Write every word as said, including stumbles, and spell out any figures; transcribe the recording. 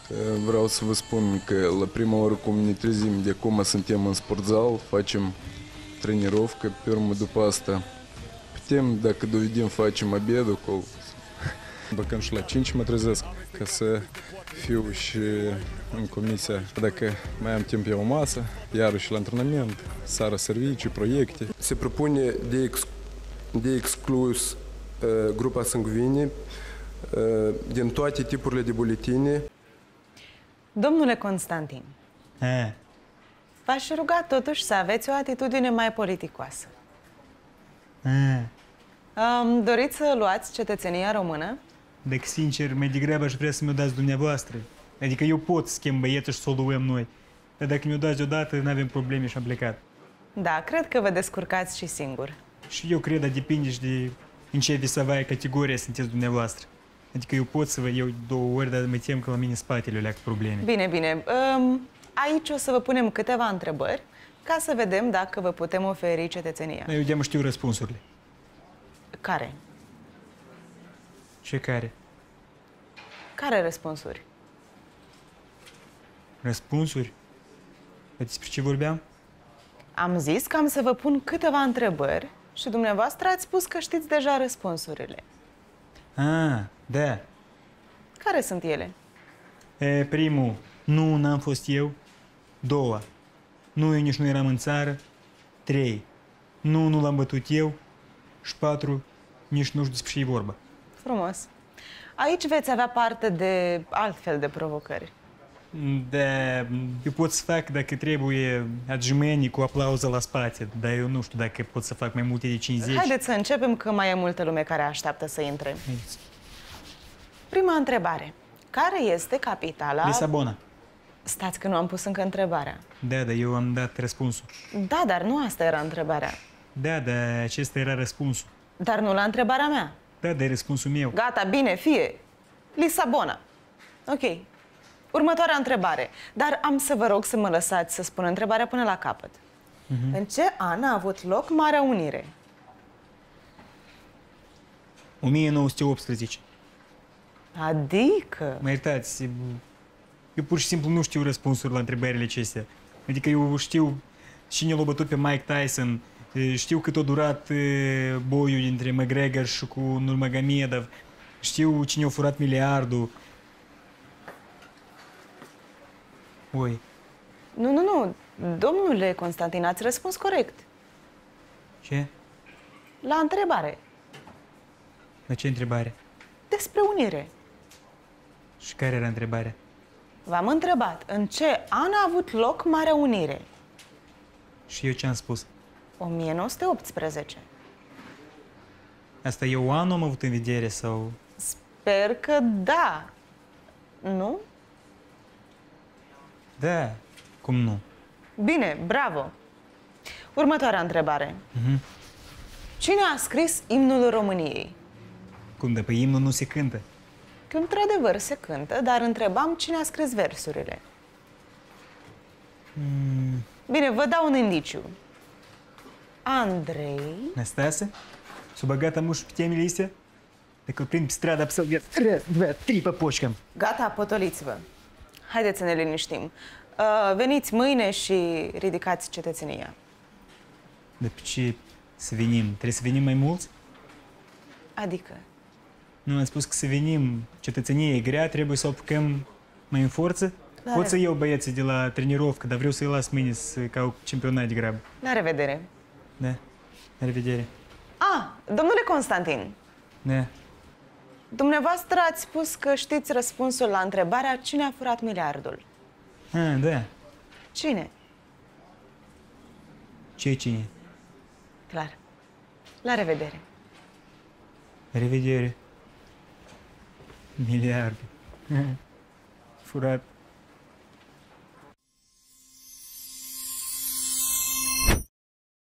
Vreau să vă spun că la prima oră cum ne trezim, de acum suntem în sportzal, facem trenirovcă, pe urmă după asta putem, dacă dovedim, facem obedul acolo. Băcăm și la cinci mă trezesc ca să fiu și în comisia. Dacă mai am timp pe o masă, iarăși la antrenament, seara servicii, proiecte. Se propune de, ex, de exclus uh, grupa sanguine uh, din toate tipurile de buletine. Domnule Constantin, E. v-aș ruga totuși să aveți o atitudine mai politicoasă. E. Um, doriți să luați cetățenia română? Dacă, sincer, mai degrabă aș vrea să mi-o dați dumneavoastră. Adică eu pot să schimb băietul și să o luăm noi. Dar dacă mi-o dați deodată, nu avem probleme și am plecat. Da, cred că vă descurcați și singur. Și eu cred, dar depinde și de în ce visavaie categorie sunteți dumneavoastră. Adică eu pot să vă iau două ori, dar mă tem că la mine spatele leacă probleme. Bine, bine. Um, aici o să vă punem câteva întrebări ca să vedem dacă vă putem oferi cetățenia. Eu de-am știu răspunsurile. Care? Și care? Care răspunsuri? Răspunsuri? Despre ce vorbeam? Am zis că am să vă pun câteva întrebări și dumneavoastră ați spus că știți deja răspunsurile. Ah, da. Care sunt ele? E, primul, nu, n-am fost eu. Doua, nu, eu nici nu eram în țară. Trei, nu, nu l-am bătut eu. Și patru, nici nu știu despre ce e vorba. Frumos. Aici veți avea parte de altfel de provocări. Da, eu pot să fac, dacă trebuie, adjumenii cu aplauză la spate, dar eu nu știu dacă pot să fac mai multe de cincizeci. Haideți să începem, că mai e multă lume care așteaptă să intre. Prima întrebare. Care este capitala... Lisabona. Stați că nu am pus încă întrebarea. Da, dar eu am dat răspunsul. Da, dar nu asta era întrebarea. Da, dar acesta era răspunsul. Dar nu la întrebarea mea. Da, dar e răspunsul meu. Gata, bine, fie. Lisabona. Ok. Următoarea întrebare. Dar am să vă rog să mă lăsați să spun întrebarea până la capăt. Uh-huh. În ce an a avut loc Marea Unire? o mie nouă sute optsprezece. Adică? Mă iertați, eu pur și simplu nu știu răspunsuri la întrebările acestea. Adică eu știu cine l-a bătut pe Mike Tyson, știu cât a durat boiul dintre McGregor și cu Nurmagomedov, știu cine a furat miliardul. Oi. Nu, nu, nu. Domnule Constantin, ați răspuns corect. Ce? La întrebare. La ce întrebare? Despre unire. Și care era întrebarea? V-am întrebat în ce an a avut loc Marea Unire? Și eu ce am spus? o mie nouă sute optsprezece. Asta eu anul am avut în vedere sau... Sper că da. Nu? Da, cum nu? Bine, bravo. Următoarea întrebare. Uh-huh. Cine a scris imnul României? Cum, de pe imnul nu se cântă? Că într-adevăr se cântă, dar întrebam cine a scris versurile. Mm. Bine, vă dau un indiciu. Andrei... Năstase? S-o băgat amuș pe temele astea? Dacă îl prind pe stradă, absolvit, trei pe poșcă. Gata, potoliți-vă. Haideți să ne liniștim. Uh, veniți mâine și ridicați cetățenia. Dar pe ce să venim? Trebuie să venim mai mulți? Adică? Nu, am spus că să venim. Cetățenia e grea, trebuie să o apucăm mai în forță. La Pot să iau băieții de la trenirovcă, dar vreau să-i las mâine să caut campionat de grabă. La revedere. Da, la revedere. Ah, domnule Constantin. Da. Dumneavoastră ați spus că știți răspunsul la întrebarea cine a furat miliardul. Ah, da. Cine? Ce cine? Clar. La revedere. La revedere. Miliarde. Furat.